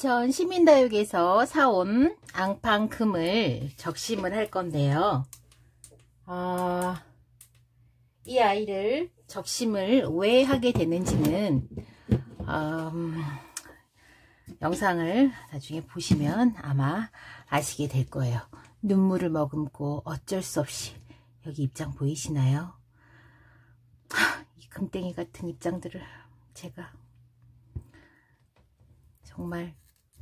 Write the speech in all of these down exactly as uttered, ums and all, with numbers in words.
이천 시민다육에서 사온 앙팡금을 적심을 할 건데요. 아, 이 아이를 적심을 왜 하게 되는지는 음, 영상을 나중에 보시면 아마 아시게 될 거예요. 눈물을 머금고 어쩔 수 없이, 여기 입장 보이시나요? 하, 이 금땡이 같은 입장들을 제가 정말,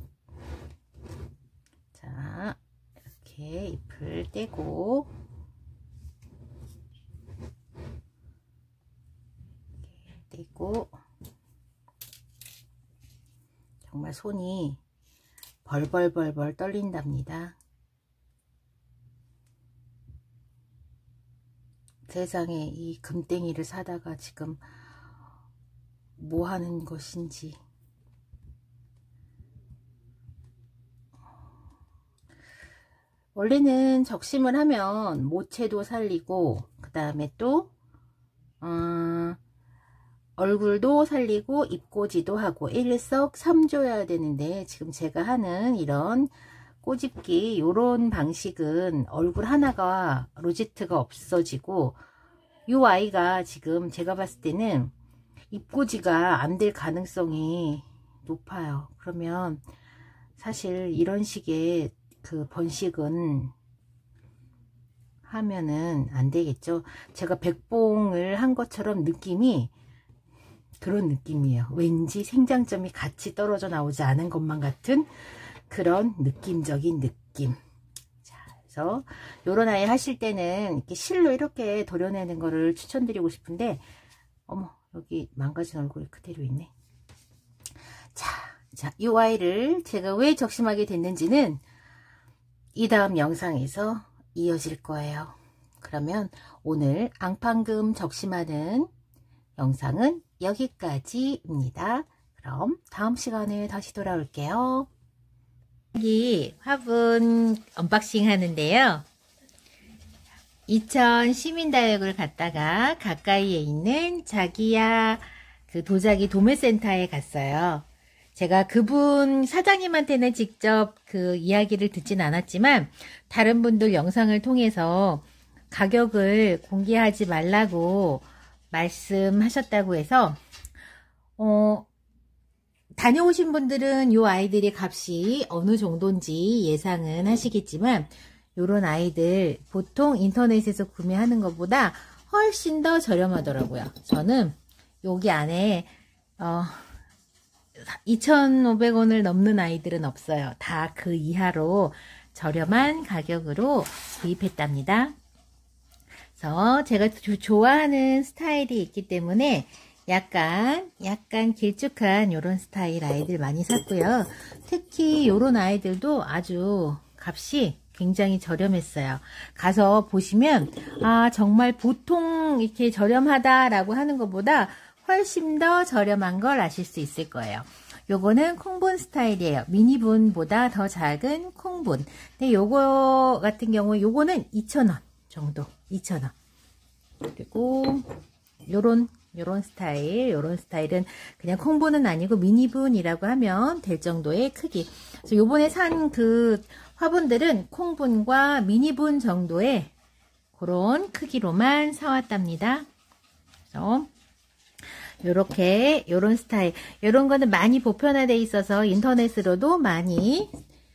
자, 이렇게 잎을 떼고 이렇게 떼고, 정말 손이 벌벌벌벌 떨린답니다. 세상에 이 금땡이를 사다가 지금 뭐 하는 것인지. 원래는 적심을 하면 모체도 살리고, 그 다음에 또 음, 얼굴도 살리고 잎꽂이도 하고 일석삼조여야 되는데, 지금 제가 하는 이런 꼬집기 요런 방식은 얼굴 하나가 로제트가 없어지고, 요 아이가 지금 제가 봤을 때는 잎꽂이가 안 될 가능성이 높아요. 그러면 사실 이런 식의 그 번식은 하면은 안 되겠죠. 제가 백봉을 한 것처럼 느낌이 그런 느낌이에요. 왠지 생장점이 같이 떨어져 나오지 않은 것만 같은 그런 느낌적인 느낌. 자, 그래서 요런 아이 하실 때는 이렇게 실로 이렇게 도려내는 거를 추천드리고 싶은데, 어머, 여기 망가진 얼굴이 그대로 있네. 자, 자, 이 아이를 제가 왜 적심하게 됐는지는 이 다음 영상에서 이어질 거예요. 그러면 오늘 앙팡금 적심하는 영상은 여기까지입니다. 그럼 다음 시간에 다시 돌아올게요. 여기 화분 언박싱 하는데요. 이천 시민다육을 갔다가 가까이에 있는 자기야 그 도자기 도매센터에 갔어요. 제가 그분 사장님한테는 직접 그 이야기를 듣진 않았지만 다른 분들 영상을 통해서 가격을 공개하지 말라고 말씀하셨다고 해서 어, 다녀오신 분들은 요 아이들의 값이 어느 정도인지 예상은 하시겠지만, 요런 아이들 보통 인터넷에서 구매하는 것보다 훨씬 더 저렴하더라고요. 저는 여기 안에 어, 이천오백 원을 넘는 아이들은 없어요. 다 그 이하로 저렴한 가격으로 구입했답니다. 그래서 제가 좋아하는 스타일이 있기 때문에 약간 약간 길쭉한 요런 스타일 아이들 많이 샀고요. 특히 요런 아이들도 아주 값이 굉장히 저렴했어요. 가서 보시면 아, 정말 보통 이렇게 저렴하다 라고 하는 것보다 훨씬 더 저렴한 걸 아실 수 있을 거예요. 요거는 콩분 스타일이에요. 미니분보다 더 작은 콩분. 근데 요거 같은 경우 요거는 이천 원 정도. 이천 원. 그리고 요런 요런 스타일, 요런 스타일은 그냥 콩분은 아니고 미니분이라고 하면 될 정도의 크기. 그래서 요번에 산 그 화분들은 콩분과 미니분 정도의 그런 크기로만 사왔답니다. 그래서 요렇게 요런 스타일, 요런 거는 많이 보편화되어 있어서 인터넷으로도 많이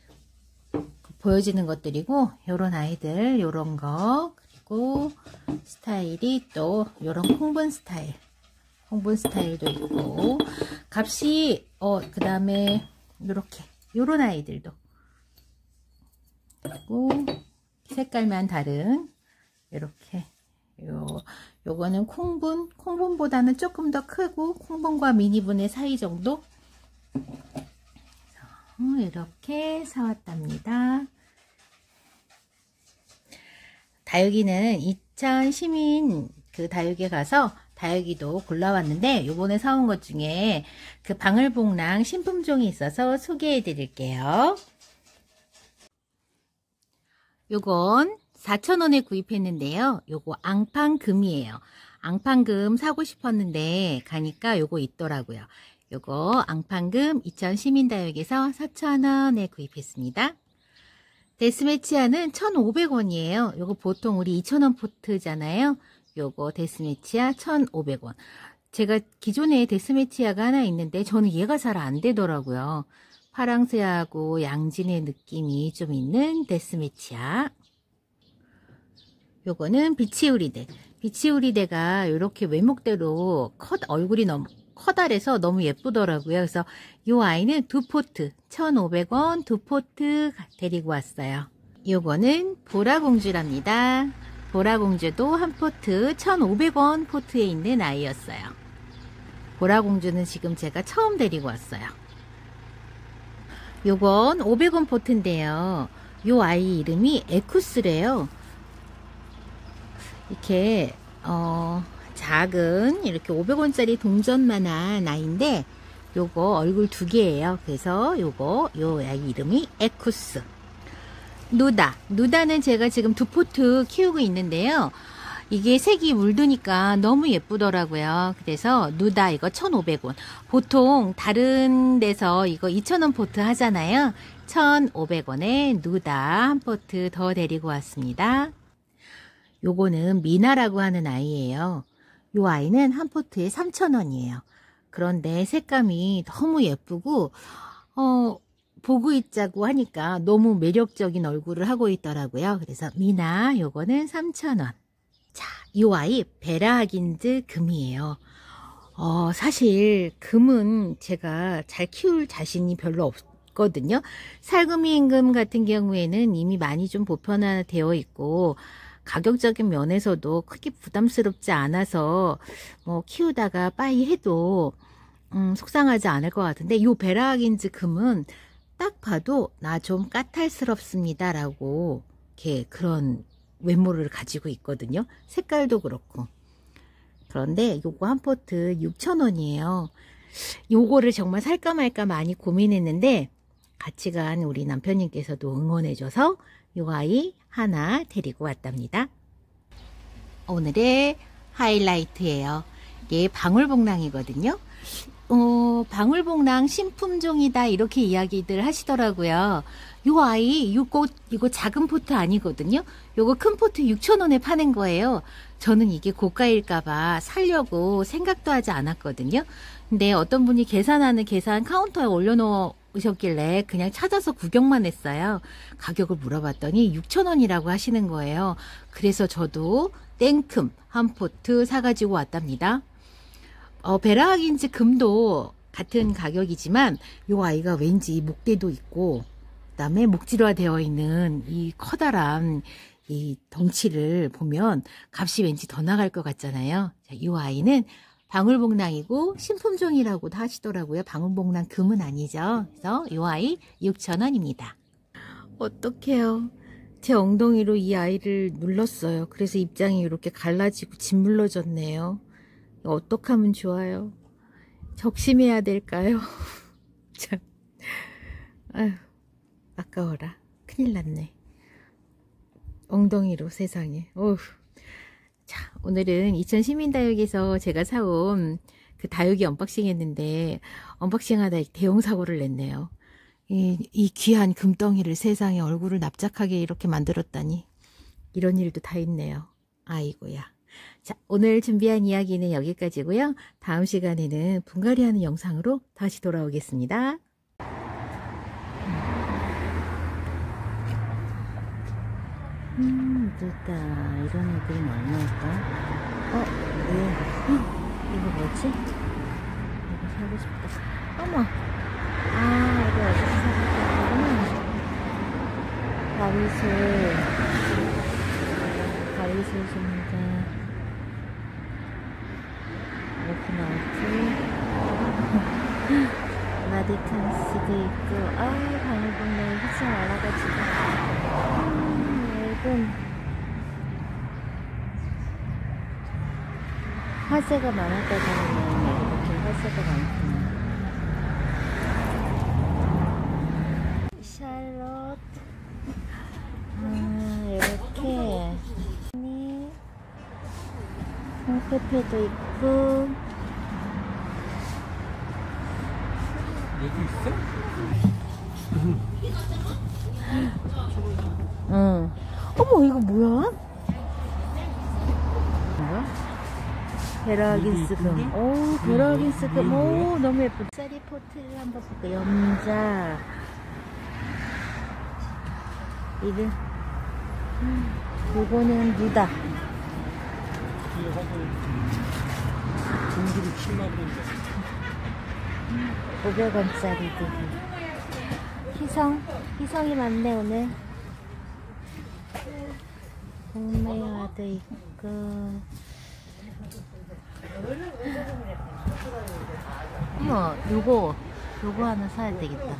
보여지는 것들이고, 요런 아이들, 요런 거, 그리고 스타일이 또 요런 콩분 스타일, 콩분 스타일도 있고, 값이 어 그 다음에 요렇게 요런 아이들도, 그리고 색깔만 다른 요렇게, 요 요거는 콩분, 콩분보다는 조금 더 크고 콩분과 미니분의 사이 정도. 이렇게 사왔답니다. 다육이는 이천 시민 그 다육에 가서 다육이도 골라왔는데, 요번에 사온 것 중에 그 방울복랑 신품종이 있어서 소개해 드릴게요. 요건 사천 원에 구입했는데요. 요거 앙팡금이에요. 앙팡금 사고 싶었는데 가니까 요거 있더라고요. 요거 앙팡금 이천 시민다육에서 사천 원에 구입했습니다. 데스매치아는 천오백 원이에요. 요거 보통 우리 이천 원 포트잖아요. 요거 데스매치아 천오백 원. 제가 기존에 데스매치아가 하나 있는데 저는 얘가 잘 안 되더라고요. 파랑새하고 양진의 느낌이 좀 있는 데스매치아. 요거는 비치우리데. 비치우리데가 이렇게 외목대로 컷, 얼굴이 너무 커다래서 너무 예쁘더라고요. 그래서 이 아이는 두 포트 천오백 원 두 포트 데리고 왔어요. 요거는 보라공주랍니다. 보라공주도 한 포트 천오백 원 포트에 있는 아이였어요. 보라공주는 지금 제가 처음 데리고 왔어요. 요건 오백 원 포트인데요. 요 아이 이름이 에쿠스래요. 이렇게 어 작은 이렇게 오백 원짜리 동전만한 아이인데 요거 얼굴 두 개예요. 그래서 요거 요 아이 이름이 에쿠스. 누다. 누다는 제가 지금 두 포트 키우고 있는데요. 이게 색이 물드니까 너무 예쁘더라고요. 그래서 누다 이거 천오백 원. 보통 다른 데서 이거 이천 원 포트 하잖아요. 천오백 원에 누다 한 포트 더 데리고 왔습니다. 요거는 미나라고 하는 아이예요. 요 아이는 한 포트에 삼천 원이에요. 그런데 색감이 너무 예쁘고 어 보고 있자고 하니까 너무 매력적인 얼굴을 하고 있더라고요. 그래서 미나 요거는 삼천 원. 자, 요 아이 베라하긴즈 금이에요. 어, 사실 금은 제가 잘 키울 자신이 별로 없거든요. 살구미 임금 같은 경우에는 이미 많이 좀 보편화되어 있고 가격적인 면에서도 크게 부담스럽지 않아서 뭐 키우다가 빠이 해도 음, 속상하지 않을 것 같은데 요 베라하긴즈 금은 딱 봐도 나 좀 까탈스럽습니다 라고 이렇게 그런 외모를 가지고 있거든요. 색깔도 그렇고. 그런데 요거 한 포트 육천 원이에요. 요거를 정말 살까 말까 많이 고민했는데 같이 간 우리 남편님께서도 응원해줘서 요 아이 하나 데리고 왔답니다. 오늘의 하이라이트예요. 이게 방울복랑이거든요. 어, 방울복랑 신품종이다 이렇게 이야기들 하시더라고요. 요 아이 요거 이거 작은 포트 아니거든요. 요거 큰 포트 육천 원에 파는 거예요. 저는 이게 고가일까봐 살려고 생각도 하지 않았거든요. 근데 어떤 분이 계산하는 계산 카운터에 올려놓으셨길래 그냥 찾아서 구경만 했어요. 가격을 물어봤더니 육천 원이라고 하시는 거예요. 그래서 저도 땡큼 한 포트 사가지고 왔답니다. 어, 베라하긴즈 금도 같은 가격이지만 요 아이가 왠지 목대도 있고 그다음에 목질화 되어 있는 이 커다란 이 덩치를 보면 값이 왠지 더 나갈 것 같잖아요. 자, 이 아이는 방울복랑이고 신품종이라고도 하시더라고요. 방울복랑 금은 아니죠. 그래서 이 아이 육천 원입니다. 어떡해요. 제 엉덩이로 이 아이를 눌렀어요. 그래서 입장이 이렇게 갈라지고 짓물러졌네요. 어떡하면 좋아요. 적심해야 될까요? 참, 아휴, 아까워라. 큰일 났네. 엉덩이로 세상에. 어휴. 자, 오늘은 이천 시민다육에서 제가 사온 그 다육이 언박싱 했는데 언박싱하다 대형 사고를 냈네요. 이, 이 귀한 금덩이를 세상에 얼굴을 납작하게 이렇게 만들었다니. 이런 일도 다 있네요. 아이고야. 자, 오늘 준비한 이야기는 여기까지고요. 다음 시간에는 분갈이 하는 영상으로 다시 돌아오겠습니다. 음, 됐다. 이런 애들은 얼마일까? 어, 예. 헉, 이거 뭐지? 이거 사고 싶다. 어머! 아, 이거 어디서 사고 싶다구나. 가위술. 가위술 줍니다. 이렇게 나왔지. 라디칸스도 있고, 아이, 방울복랑이 휘지 말아가지고. 음, 얇은. 화재가 많았다잖아요. 이렇게 화재가 많구나. 샬롯. 아, 이렇게. 홍페페도 있고 여기 있어? 응. 어머, 이거 뭐야? 뭐야? 베라긴스금. 오, 베라긴스금. 오, 너무 예쁘다. 쌀이 포트를 한번 볼까? 염자. 이거. 요거는 누다. 중기를 칠만 원인데. 오백 원짜리도. 희성. 희성이 많네, 오늘. 동메화도 있고. 어머, 요거, 요거 하나 사야 되겠다.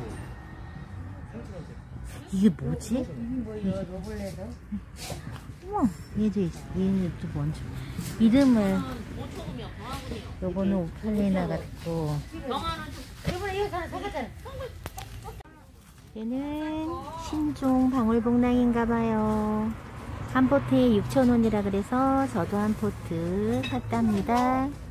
이게 뭐지? 어머, 얘도 있어. 얘는 또 뭔지. 이름을. 요거는 오팔리나 같고. 얘는 신종 방울복랑인가봐요. 한 포트에 육천 원이라 그래서 저도 한 포트 샀답니다.